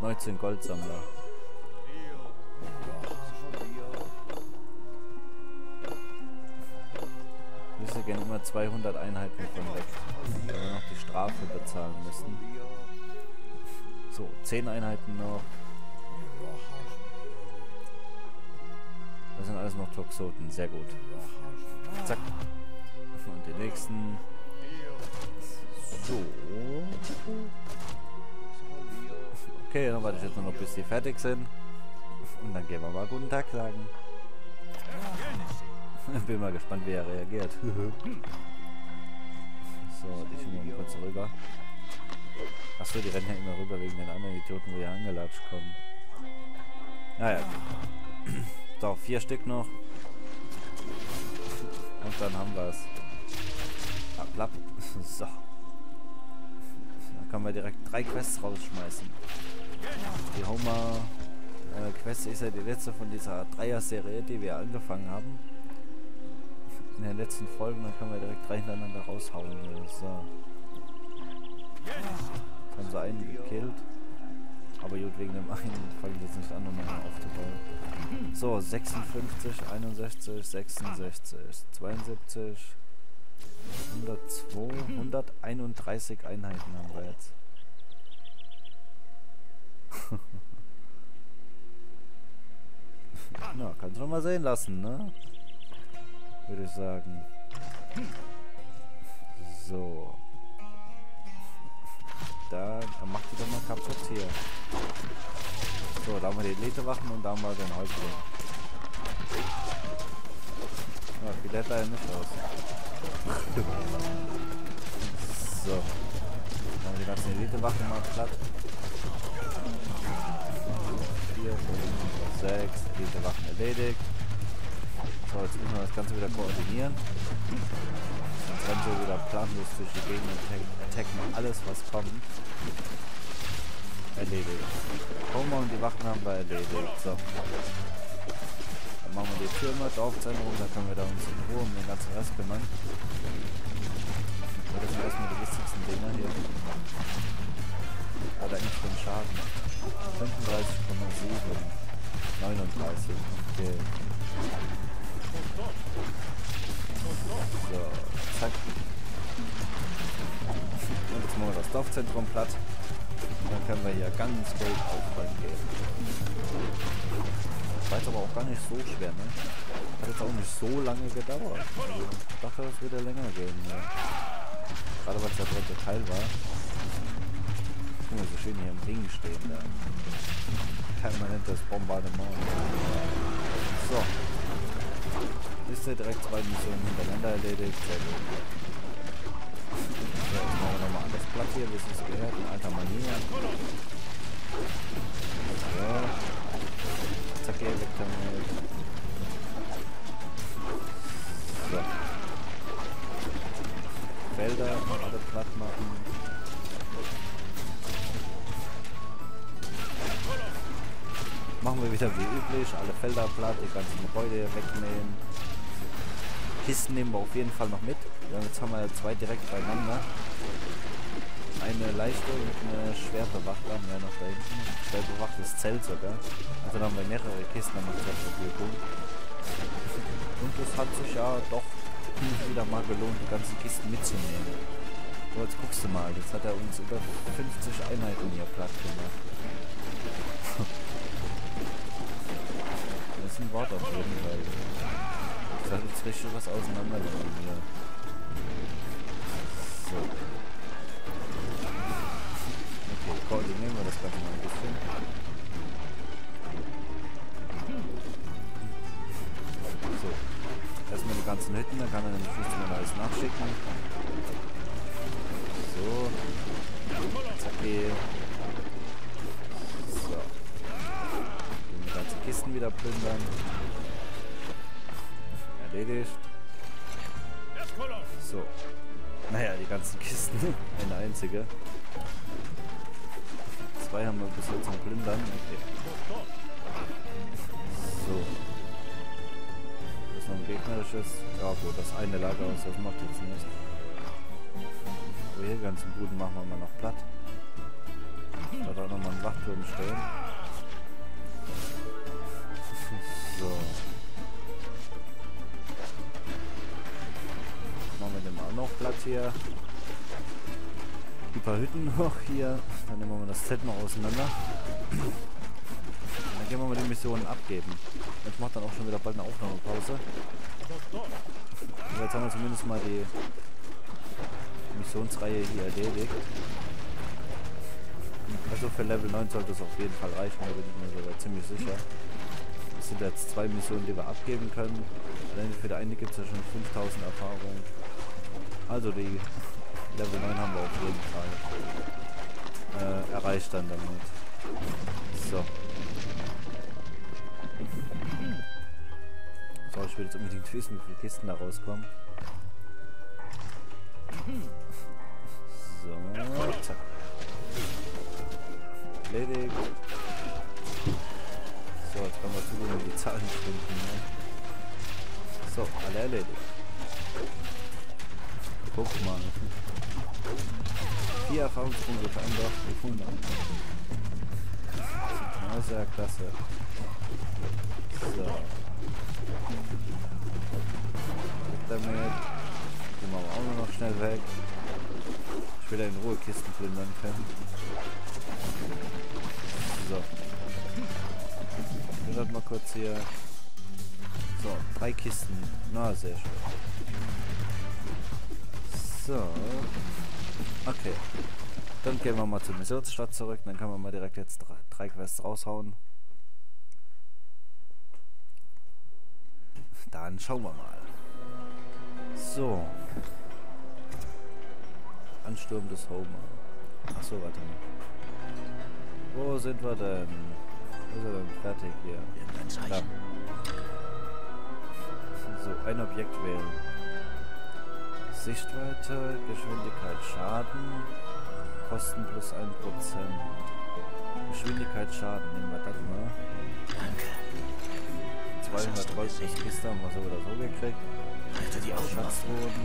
19 Goldsammler. Wir gehen immer 200 Einheiten von weg, weil wir noch die Strafe bezahlen müssen. So, 10 Einheiten noch. Das sind alles noch Toxoten, sehr gut. Zack. Und die nächsten. So. Okay, dann warte ich jetzt nur noch, bis die fertig sind. Und dann gehen wir mal guten Tag sagen. Bin mal gespannt, wie er reagiert. So, die schieben wir mal kurz rüber. Achso, die rennen ja immer rüber wegen den anderen Idioten, wo hier angelatscht kommen. Naja. So, 4 Stück noch. Und dann haben wir es. Plapp. So. Dann können wir direkt 3 Quests rausschmeißen. Die Homer Quest ist ja die letzte von dieser Dreier-Serie, die wir angefangen haben. In den letzten Folgen, dann können wir direkt 3 hintereinander raushauen. So. Jetzt haben sie einen gekillt. Aber gut, wegen dem einen fange ich jetzt nicht an, um nochmal aufzubauen. So, 56, 61, 66, 72, 102, 131 Einheiten haben wir jetzt. Na, kannst du mal sehen lassen, ne? Würde ich sagen. So. Da macht die doch mal kaputt hier. So, da haben wir die Elite-Wachen und da haben wir den Häuptling. Ja, viel hält er ja nicht aus. So. Dann haben wir die ganzen Elite-Wachen mal platt. 4, 5, 6, Elite-Wachen erledigt. So, jetzt müssen wir das Ganze wieder koordinieren. Sonst rennen wir wieder planlos durch die Gegend und attacken alles, was kommt. Erledigt. Homer und die Wachen haben wir erledigt. So. Dann machen wir die Türme, Dorfzentrum, dann können wir da uns in Ruhe um den ganzen Rest kümmern. So, das sind erstmal die wichtigsten Dinger hier. Hat eigentlich schon Schaden. 35,7. 39. Okay. So, zack. Und jetzt machen wir das Dorfzentrum platt. Und dann können wir hier ganz wild aufräumen gehen. War jetzt aber auch gar nicht so schwer, ne? Hat jetzt auch nicht so lange gedauert. Also, ich dachte, das würde länger gehen, ja. Gerade weil es der 3. Teil war. Guck mal, so schön hier im Ring stehen da. Permanentes Bombardement. So. Ist ja direkt 2 Missionen hintereinander erledigt. Sehr gut. So, jetzt machen wir nochmal alles platt hier, wie es uns gehört, in alter Manier. So. Zack, hier weg damit. So. Felder alle platt machen. Machen wir wieder wie üblich, alle Felder platt, die ganzen Gebäude wegnehmen. Kisten nehmen wir auf jeden Fall noch mit. Jetzt haben wir 2 direkt beieinander. Eine leichte und eine schwer bewachte haben wir noch da hinten. Schwer bewachtes Zelt sogar. Also dann haben wir mehrere Kisten noch zur Verfügung. Und es hat sich ja doch wieder mal gelohnt, die ganzen Kisten mitzunehmen. So, jetzt guckst du mal, jetzt hat er uns über 50 Einheiten hier platt gemacht. Das ist ein Wort auf jeden Fall. Da hat jetzt richtig was auseinandergenommen hier. So. Okay, koordinieren wir das Ganze mal ein bisschen. So. Erstmal die ganzen Hütten, dann kann er nämlich nichts mehr alles nachschicken. So. Zacki. So. Die ganzen Kisten wieder plündern. Erledigt. So. Naja, die ganzen Kisten. Eine einzige. 2 haben wir bis jetzt zum Plündern. Okay. So. Das ist noch ein gegnerisches. Ja gut, das eine Lagerhaus, das macht jetzt nicht. Aber hier die ganzen Buden machen wir mal noch platt. Da hat auch nochmal ein Wachturm stehen. So. Machen wir dem auch noch Platz hier. Ein paar Hütten noch hier. Dann nehmen wir mal das Zelt mal auseinander. Dann gehen wir mal die Missionen abgeben. Jetzt macht dann auch schon wieder bald eine Aufnahmepause. Und jetzt haben wir zumindest mal die Missionsreihe hier erledigt. Also für Level 9 sollte es auf jeden Fall reichen, da bin ich mir sogar ziemlich sicher. Das sind jetzt 2 Missionen, die wir abgeben können. Allein für die eine gibt es ja schon 5000 Erfahrungen. Also die Level 9 haben wir auf jeden Fall erreicht dann damit. So. So, ich will jetzt unbedingt wissen, wie viele Kisten da rauskommen. So, zack. Erledigt. So, jetzt können wir zugeben, die Zahlen stimmen. Ne? So, alle erledigt. Guck mal. 4 Erfahrungspunkte verändert auf 100. Das ist ja klasse. So. Damit. Die machen wir auch nur noch schnell weg. Ich will ja in Ruhe Kisten plündern können. So. Ich will mal kurz hier. So, 3 Kisten. Na, sehr schön. So. Okay. Dann gehen wir mal zur Missionsstadt zurück. Dann können wir mal direkt jetzt 3 Quests raushauen. Dann schauen wir mal. So. Ansturm des Homer. Achso, warte mal. Wo sind wir denn? Wo ist er denn fertig hier? Da. So, ein Objekt wählen. Sichtweite, Geschwindigkeit, Schaden, Kosten plus 1%. Geschwindigkeit, Schaden, nehmen wir das mal. Danke. 200 Gold plus Kiste haben wir so oder so gekriegt. Halte die Augen Schatzboden.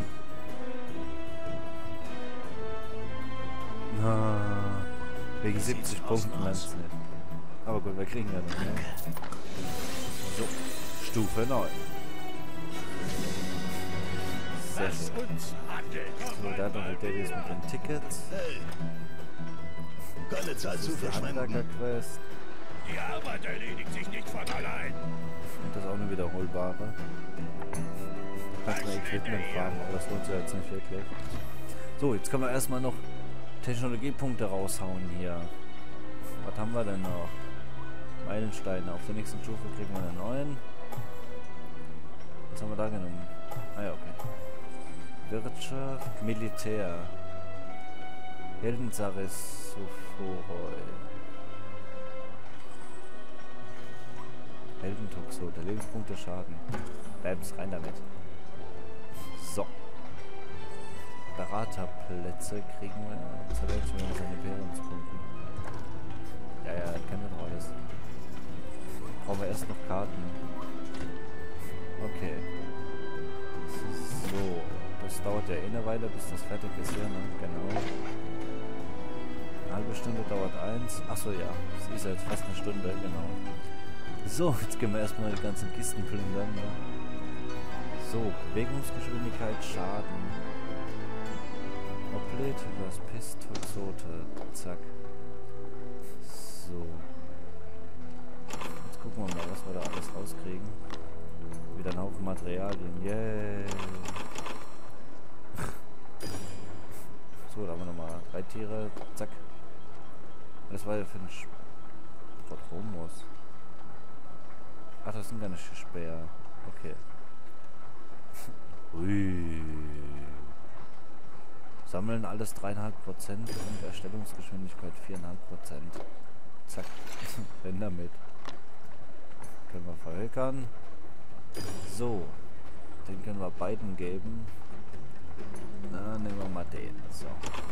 Wegen 70 Punkten meinst du nicht. Aber gut, wir kriegen ja noch mehr. So, Stufe 9. Sehr schön. So, da hat noch die Dailies mit den Tickets. Keine Zeit zu Die Handwerker-Quest. Die Arbeit erledigt sich nicht von allein. Und das ist auch eine wiederholbare. Da kannst du mal Equipment farmen, aber das lohnt sich jetzt nicht wirklich. So, jetzt können wir erstmal noch Technologiepunkte raushauen hier. Was haben wir denn noch? Meilensteine. Auf der nächsten Stufe kriegen wir einen neuen. Was haben wir da genommen? Ah ja, okay. Wirtschaft, Militär. Heldensaris Sophoroi. Heldentoxo, der Lebenspunkte Schaden. Bams, rein damit. So. Beraterplätze kriegen wir. Das hat er jetzt schon wieder seine Währungspunkte. Ja, das kennen wir doch alles. Brauchen wir erst noch Karten. Okay. So. Das dauert ja eh eine Weile, bis das fertig ist hier, ne? Genau. Eine halbe Stunde dauert 1. Achso, ja. Das ist ja jetzt fast eine Stunde, genau. So, jetzt gehen wir erstmal die ganzen Kisten plündern, ne? So, Bewegungsgeschwindigkeit, Schaden. Oplet, übers Pistozote. Zack. So. Jetzt gucken wir mal, was wir da alles rauskriegen. Wieder ein Haufen Materialien. Yay. So, da haben wir nochmal 3 Tiere. Zack. Das war ja für den Prodromos. Ach, das sind keine Späher. Okay. Ui. Sammeln alles 3,5% und Erstellungsgeschwindigkeit 4,5%. Zack. Renn damit. Können wir verhökern. So. Den können wir beiden geben. Na, nehmen wir mal den. So.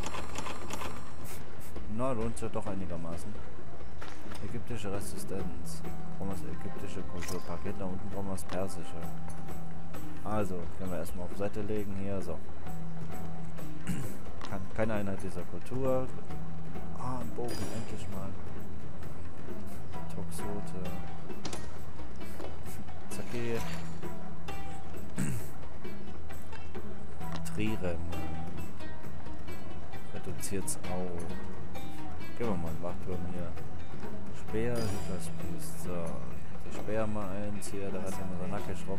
Na, lohnt sich ja doch einigermaßen. Ägyptische Resistenz. Brauchen wir das ägyptische Kulturpaket. Da unten brauchen wir das persische. Also, können wir erstmal auf Seite legen hier. So. Keine Einheit dieser Kultur. Ah, ein Bogen, endlich mal. Toxote. Zacke. Trirem. Reduziert's auch. Gehen wir mal einen Wachturm hier. Speer, Hyperspieß. So. Der Speer mal eins hier, da hat er immer so nackig rum.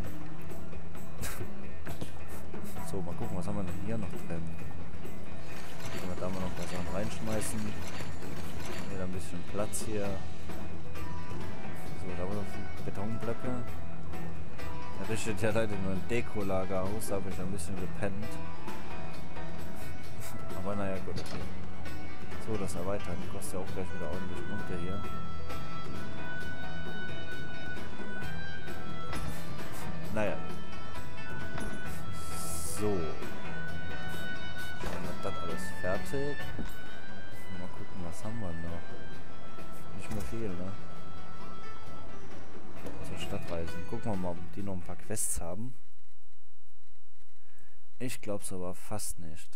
So, mal gucken, was haben wir denn hier noch drin? Können wir da mal noch ein paar Sachen reinschmeißen. Wieder ein bisschen Platz hier. So, da haben wir noch Betonblöcke. Da richtet ja leider nur ein Dekolager aus, da habe ich ein bisschen gepennt. Aber naja, gut. So, das Erweitern kostet ja auch gleich wieder ordentlich Punkte hier. Naja. So. Dann hat das alles fertig. Mal gucken, was haben wir noch. Nicht mehr viel, ne? Zur Stadtreisen. Gucken wir mal, ob die noch ein paar Quests haben. Ich glaube es aber fast nicht.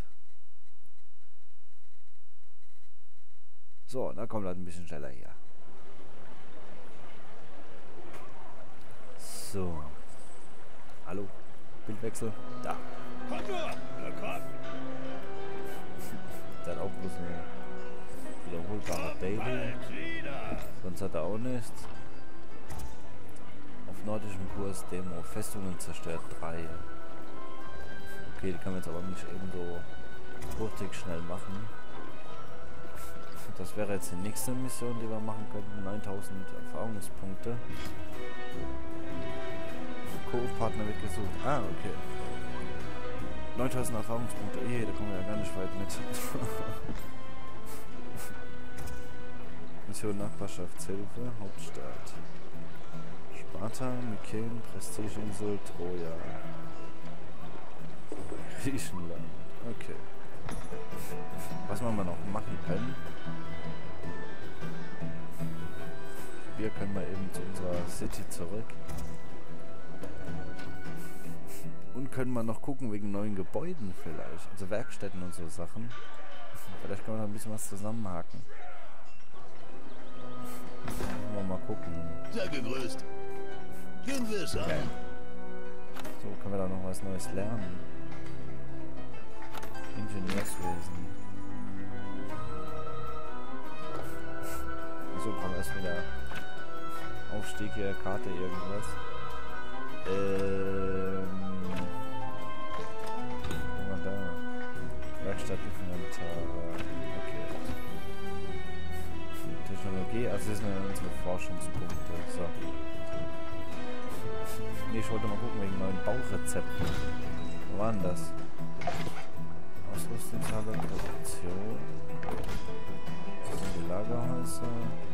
So, da kommt halt ein bisschen schneller hier. So. Hallo. Bildwechsel. Da. Kommt nur! Na komm! Der hat auch bloß eine wiederholbare Daily. Bald wieder! Sonst hat er auch nichts. Auf nordischem Kurs Demo. Festungen zerstört 3. Okay, die kann man jetzt aber nicht eben so hurtig schnell machen. Das wäre jetzt die nächste Mission, die wir machen könnten. 9000 Erfahrungspunkte. Co-Partner wird gesucht. Ah, okay. 9000 Erfahrungspunkte. Da kommen wir ja gar nicht weit mit. Mission Nachbarschaftshilfe, Hauptstadt. Sparta, Myken, Prestigeinsel, Troja. Griechenland. Okay. Was wir noch machen können. Wir können mal eben zu unserer City zurück. Und können mal noch gucken wegen neuen Gebäuden vielleicht. Also Werkstätten und so Sachen. Vielleicht können wir noch ein bisschen was zusammenhaken. Mal gucken. Sehr gegrüßt. Gehen wir es an. Okay. So, können wir da noch was Neues lernen. Ingenieurswesen. So, kommen wir erst wieder. Aufstieg hier, Karte, irgendwas. Guck mal da. Werkstatt, Inventar. Okay. Technologie, also das sind ja unsere Forschungspunkte. So. Nee, ich wollte mal gucken wegen neuen Bauchrezepten. Wo waren das? Ausrüstungshalle, Produktion. Das sind die Lagerhäuser.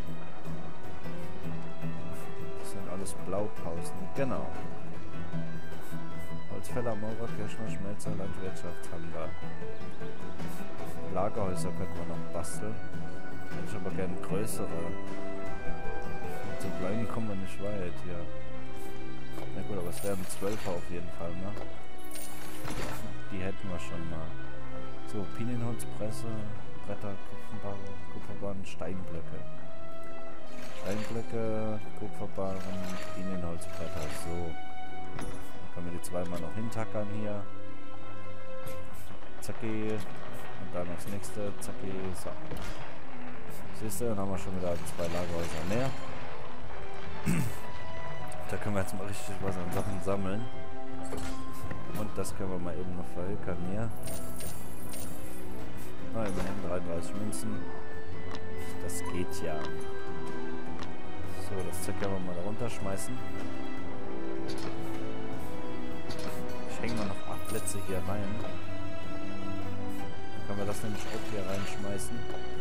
Das sind alles Blaupausen. Genau. Holzfäller, Maurer, Kirschner, Schmelzer, Landwirtschaftshandler. Lagerhäuser könnte man noch basteln. Hätte ich aber gerne größere. Mit so kleinen kommen wir nicht weit hier. Na gut, aber es wären 12er auf jeden Fall, ne? Die hätten wir schon mal. So, Pinienholzpresse, Bretter, Kupferbahn, Steinblöcke. Steinblöcke, Kupferbahn, Pinienholzbretter. So. Dann können wir die zweimal noch hintackern hier. Zacki. Und dann das nächste. Zacki. So. Siehst du, dann haben wir schon wieder 2 Lagerhäuser mehr. Da können wir jetzt mal richtig was an Sachen sammeln. Und das können wir mal eben noch verhökern hier. Na, immerhin 33 Münzen. Das geht ja. So, das Zeug können wir mal da runterschmeißen. Ich hänge mal noch 8 Plätze hier rein. Dann können wir das nämlich auch hier reinschmeißen.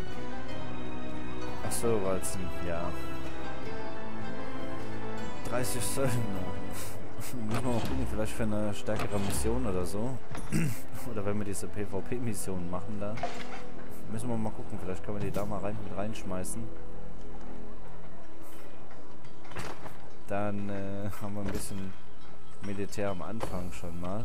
Achso, weil es ja 30 Söldner. Müssen wir mal gucken, vielleicht für eine stärkere Mission oder so. Oder wenn wir diese PvP-Mission machen da. Müssen wir mal gucken, vielleicht können wir die da mal mit reinschmeißen. Dann haben wir ein bisschen Militär am Anfang schon mal.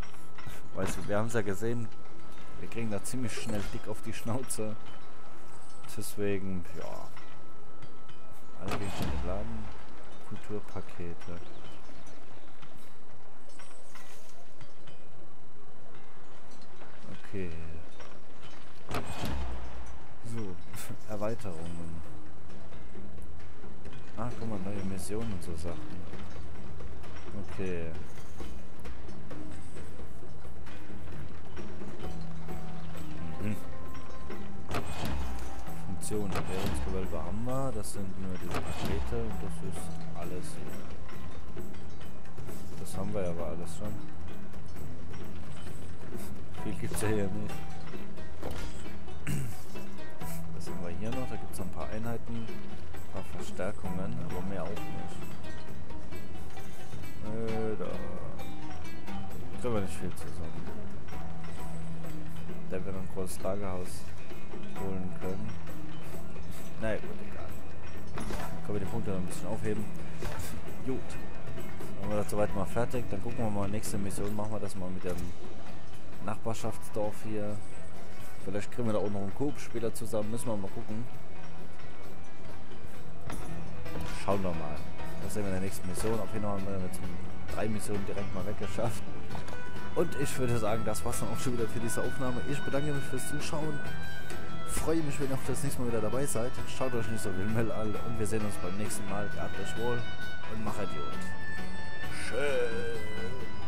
Weißt du, wir haben es ja gesehen, wir kriegen da ziemlich schnell dick auf die Schnauze. Deswegen, ja. Alle Gegenstände laden. Kulturpakete. Okay. So, Erweiterungen. Ah, guck mal, neue Missionen und so Sachen. Okay. Funktionen. Währungsgewölbe haben wir. Das sind nur diese Pakete und das ist alles hier. Das haben wir ja aber alles schon. Viel gibt es ja hier nicht. Was haben wir hier noch? Da gibt es ein paar Einheiten, ein paar Verstärkungen, aber mehr auch nicht. Da kriegen wir nicht viel zusammen. Da wir noch ein großes Lagerhaus holen können. Naja, gut, egal. Können wir die Punkte noch ein bisschen aufheben. Gut. Dann haben wir das soweit mal fertig. Dann gucken wir mal, nächste Mission machen wir das mal mit dem Nachbarschaftsdorf hier. Vielleicht kriegen wir da auch noch einen Coop-Spieler zusammen. Müssen wir mal gucken. Schauen wir mal. Das sehen wir in der nächsten Mission. Auf jeden Fall haben wir jetzt 3 Missionen direkt mal weggeschafft. Und ich würde sagen, das war's dann auch schon wieder für diese Aufnahme. Ich bedanke mich fürs Zuschauen. Freue mich, wenn ihr auch das nächste Mal wieder dabei seid. Schaut euch nicht so viel Müll an. Und wir sehen uns beim nächsten Mal. Gehabt euch wohl und macht gut. Schön.